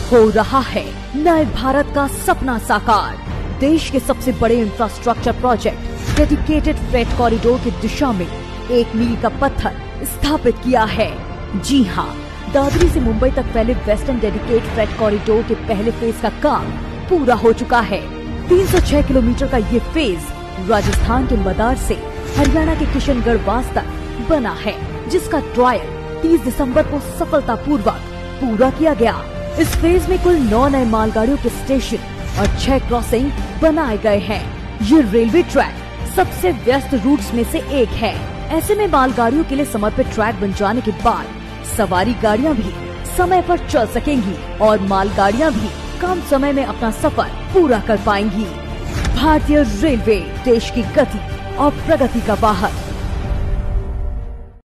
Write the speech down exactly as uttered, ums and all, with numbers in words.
हो रहा है नए भारत का सपना साकार। देश के सबसे बड़े infrastructure project dedicated freight corridor की दिशा में एक मील का पत्थर स्थापित किया है। जी हाँ, दादरी से मुंबई तक फैले वेस्टर्न डेडिकेटेड फ्रेट कॉरिडोर के पहले फेज का काम पूरा हो चुका है। तीन सौ छह किलोमीटर का ये फेज राजस्थान के मदार से हरियाणा के किशनगढ़ तक बना है, जिसका ट्रायल तीस दिसंबर को सफलतापूर्वक पूरा किया गया। इस फेज में कुल नौ नए मालगाड़ियों के स्टेशन और छह क्रॉसिंग बनाए गए हैं। ये रेलवे ट्रैक सबसे व्यस्त रूट्स में से एक है। ऐसे में मालगाड़ियों के लिए समर्पित ट्रैक बन जाने के बाद सवारी गाड़ियां भी समय पर चल सकेंगी और मालगाड़ियां भी कम समय में अपना सफर पूरा कर पाएंगी। भारतीय रेलवे देश की गति और प्रगति का वाहक।